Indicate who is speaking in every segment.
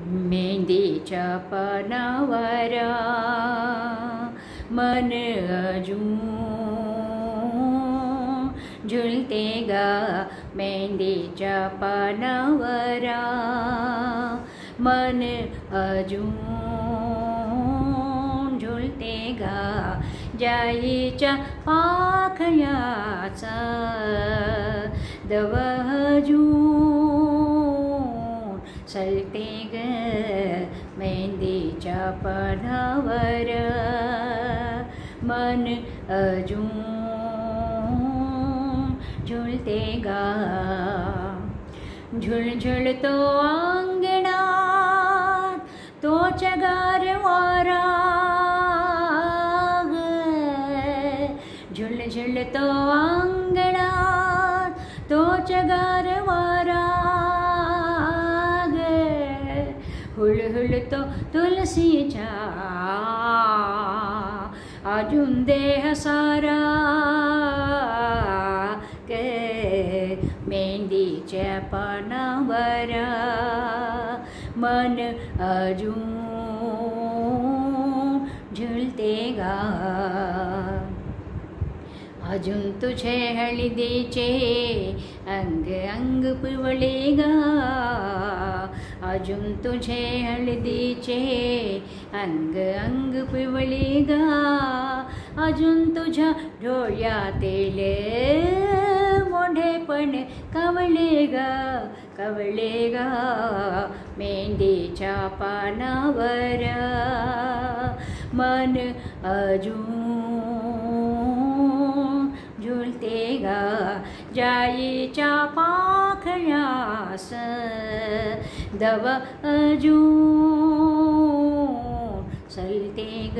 Speaker 1: मेहंदीच्या पानावर मन अजून झुलते गा, मेहंदीच्या पानावर मन अजून झुलते गा, जाईच्या पाखयाचा दव अजून सलते ग, मेहंदीच्या पानावर मन अजून झुलते गा. झुलझुलतो अंगणात तोच्या गारवारा, झुलझुलतो अंगणात तोच्या गारवारा, हुलहुलतो तुलसीच्या अजून देह सारा, मेहंदीच्या पानावर मन अजून झुलते गा. अजून तुझे हळदीचे अंग अंग पिवळे गा, अजून तुझे हळदीचे अंग अंग पिवळे गा, अजून तुझ्या डोळ्यातील मोढेपण कवळे गा, कवळे गा, मेहंदीच्या पानावर मन अजून झुलते गा, जाईच्या पाखयास दव अजून सलते ग,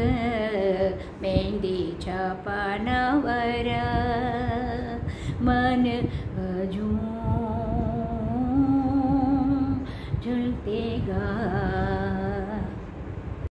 Speaker 1: मेहंदीच्या पानावर मन